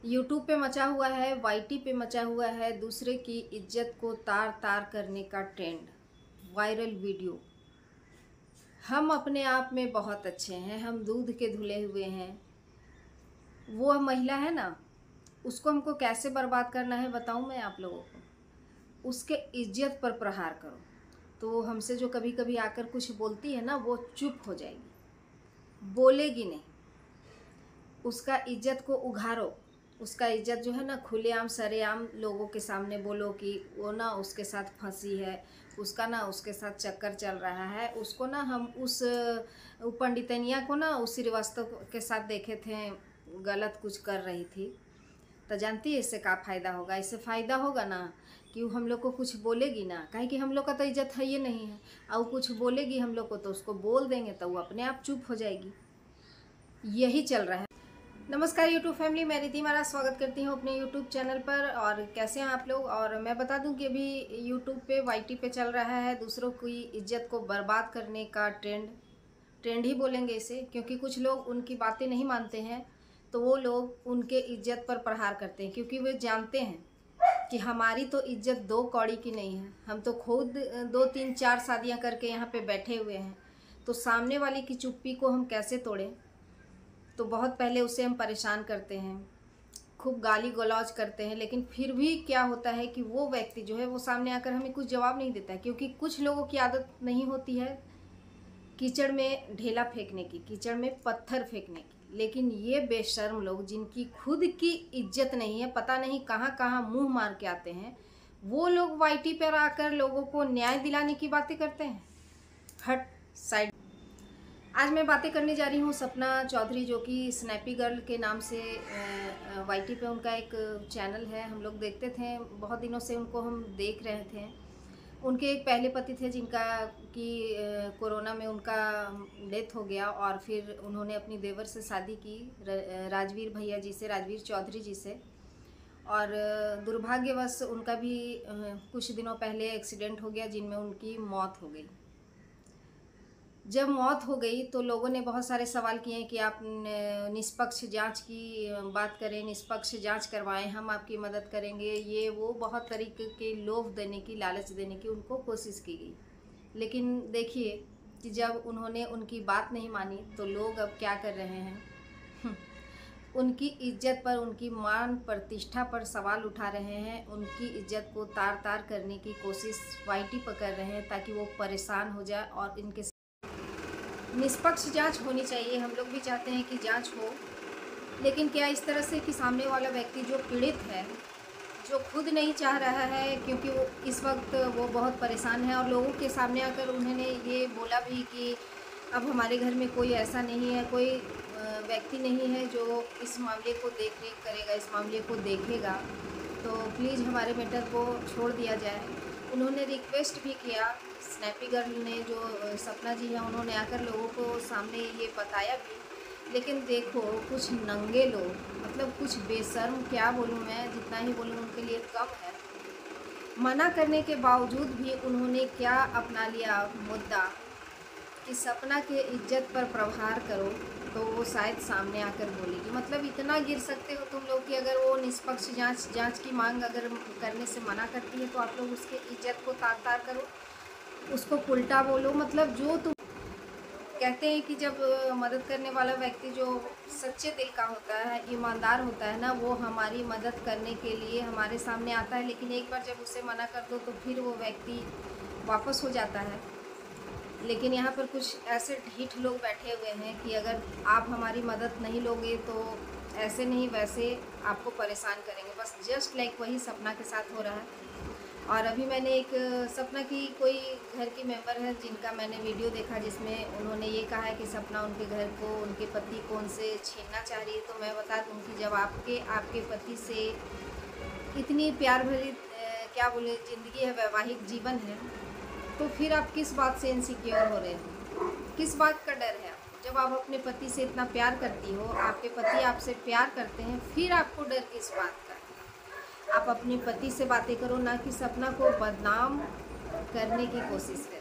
YouTube पे मचा हुआ है, वाईटी पे मचा हुआ है दूसरे की इज्जत को तार तार करने का ट्रेंड। Viral video. हम अपने आप में बहुत अच्छे हैं, हम दूध के धुले हुए हैं। वो महिला है ना, उसको हमको कैसे बर्बाद करना है बताऊं मैं आप लोगों को। उसके इज्जत पर प्रहार करो। तो हमसे जो कभी कभी आकर कुछ बोलती है ना, वो चुप हो जाएगी, बोलेगी नहीं। उसका इज्जत को उघारो, उसका इज्जत जो है ना खुलेआम सरेआम लोगों के सामने बोलो कि वो ना उसके साथ फंसी है, उसका ना उसके साथ चक्कर चल रहा है। उसको ना हम उस पंडितनिया को ना उस श्रीवास्तव के साथ देखे थे, गलत कुछ कर रही थी। तो जानती है इससे क्या फ़ायदा होगा? इससे फ़ायदा होगा ना कि वो हम लोग को कुछ बोलेगी ना, काहे कि हम लोग का तो इज्जत है ये नहीं है। और कुछ बोलेगी हम लोग को तो उसको बोल देंगे तो वो अपने आप चुप हो जाएगी। यही चल रहा है। नमस्कार यूट्यूब फैमिली, मैं रिद्धि महाराज स्वागत करती हूँ अपने यूट्यूब चैनल पर। और कैसे हैं आप लोग? और मैं बता दूं कि अभी यूट्यूब पे वाईटी पे चल रहा है दूसरों की इज्जत को बर्बाद करने का ट्रेंड ही बोलेंगे इसे, क्योंकि कुछ लोग उनकी बातें नहीं मानते हैं तो वो लोग उनके इज्जत पर प्रहार करते हैं, क्योंकि वे जानते हैं कि हमारी तो इज्जत दो कौड़ी की नहीं है। हम तो खुद 2 3 4 शादियाँ करके यहाँ पे बैठे हुए हैं, तो सामने वाले की चुप्पी को हम कैसे तोड़ें? तो बहुत पहले उसे हम परेशान करते हैं, खूब गाली गलौज करते हैं, लेकिन फिर भी क्या होता है कि वो व्यक्ति जो है वो सामने आकर हमें कुछ जवाब नहीं देता है। क्योंकि कुछ लोगों की आदत नहीं होती है कीचड़ में ढेला फेंकने की, कीचड़ में पत्थर फेंकने की। लेकिन ये बेशर्म लोग जिनकी खुद की इज्जत नहीं है, पता नहीं कहाँ कहाँ मुंह मार के आते हैं, वो लोग वाईटी पर आकर लोगों को न्याय दिलाने की बातें करते हैं। हट साइड। आज मैं बातें करने जा रही हूँ सपना चौधरी, जो कि स्नैपी गर्ल के नाम से वाईटी पे उनका एक चैनल है। हम लोग देखते थे, बहुत दिनों से उनको हम देख रहे थे। उनके एक पहले पति थे जिनका कि कोरोना में उनका डेथ हो गया, और फिर उन्होंने अपनी देवर से शादी की, राजवीर भैया जी से, राजवीर चौधरी जी से। और दुर्भाग्यवश उनका भी कुछ दिनों पहले एक्सीडेंट हो गया जिनमें उनकी मौत हो गई। जब मौत हो गई तो लोगों ने बहुत सारे सवाल किए कि आप निष्पक्ष जांच की बात करें, निष्पक्ष जांच करवाएं, हम आपकी मदद करेंगे। ये वो बहुत तरीके के लोभ देने की, लालच देने की उनको कोशिश की गई। लेकिन देखिए कि जब उन्होंने उनकी बात नहीं मानी तो लोग अब क्या कर रहे हैं उनकी इज्जत पर, उनकी मान प्रतिष्ठा पर सवाल उठा रहे हैं। उनकी इज्जत को तार तार करने की कोशिश वाईटी पर कर रहे हैं ताकि वो परेशान हो जाए। और इनके निष्पक्ष जांच होनी चाहिए, हम लोग भी चाहते हैं कि जांच हो, लेकिन क्या इस तरह से कि सामने वाला व्यक्ति जो पीड़ित है, जो खुद नहीं चाह रहा है, क्योंकि वो इस वक्त वो बहुत परेशान है, और लोगों के सामने आकर उन्होंने ये बोला भी कि अब हमारे घर में कोई ऐसा नहीं है, कोई व्यक्ति नहीं है जो इस मामले को देख रेख करेगा, इस मामले को देखेगा, तो प्लीज़ हमारे मैटर को छोड़ दिया जाए। उन्होंने रिक्वेस्ट भी किया, स्नैपी गर्ल ने, जो सपना जी हैं, उन्होंने आकर लोगों को सामने ये बताया भी। लेकिन देखो कुछ नंगे लोग, मतलब कुछ बेशर्म, क्या बोलूँ मैं, जितना ही बोलूँ उनके लिए कम है। मना करने के बावजूद भी उन्होंने क्या अपना लिया मुद्दा कि सपना के इज्जत पर प्रहार करो, तो वो शायद सामने आकर बोलेगी। मतलब इतना गिर सकते हो तुम लोग कि अगर वो निष्पक्ष जांच की मांग अगर करने से मना करती है तो आप लोग उसके इज्जत को तार तार करो, उसको उल्टा बोलो। मतलब जो तुम कहते हैं कि जब मदद करने वाला व्यक्ति जो सच्चे दिल का होता है, ईमानदार होता है ना, वो हमारी मदद करने के लिए हमारे सामने आता है। लेकिन एक बार जब उसे मना कर दो तो फिर वो व्यक्ति वापस हो जाता है। लेकिन यहाँ पर कुछ ऐसे ढीठ लोग बैठे हुए हैं कि अगर आप हमारी मदद नहीं लोगे तो ऐसे नहीं वैसे आपको परेशान करेंगे, बस जस्ट लाइक वही सपना के साथ हो रहा है। और अभी मैंने एक सपना की कोई घर की मेंबर है जिनका मैंने वीडियो देखा, जिसमें उन्होंने ये कहा है कि सपना उनके घर को, उनके पति को उनसे छीनना चाह रही है। तो मैं बता दूं कि जब आपके पति से इतनी प्यार भरी क्या बोले ज़िंदगी है, वैवाहिक जीवन है, तो फिर आप किस बात से इनसिक्योर हो रहे हो? किस बात का डर है आपको? जब आप अपने पति से इतना प्यार करती हो, आपके पति आपसे प्यार करते हैं, फिर आपको डर किस बात का? आप अपने पति से बातें करो, ना कि सपना को बदनाम करने की कोशिश करें।